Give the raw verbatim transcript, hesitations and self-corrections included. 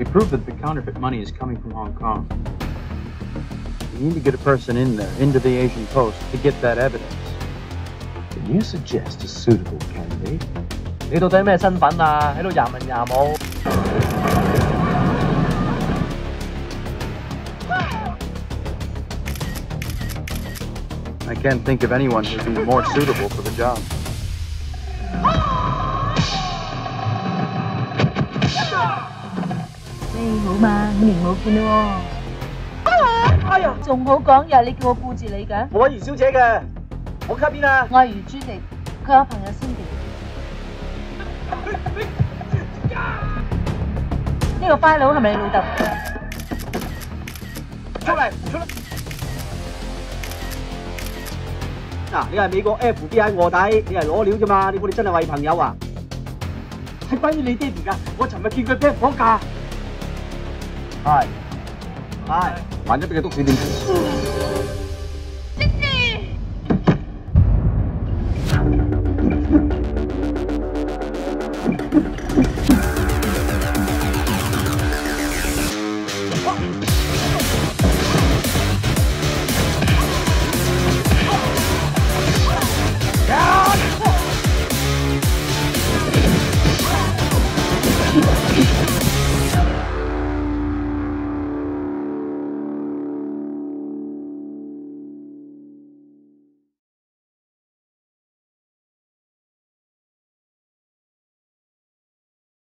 We proved that the counterfeit money is coming from Hong Kong. We need to get a person in there, into the Asian post, to get that evidence. Can you suggest a suitable candidate? 你到底咩身份啊？喺度廿文廿武。 I can't think of anyone who'd be more suitable for the job. 你好嘛？五年冇見咯喎。哎呀，仲好講嘢，你叫我顧住你嘅。 我係余小姐嘅，我卡邊啊？ 我係余朱迪，佢有朋友先嘅。呢個 file 係咪你老豆？ 出嚟，出嚟！嗱，你係美國 F B I 卧底，你係攞料啫嘛？你估你真係為朋友啊？係關於你爹哋㗎，我尋日見佢俾人綁架。係，係，萬一俾佢篤死點算？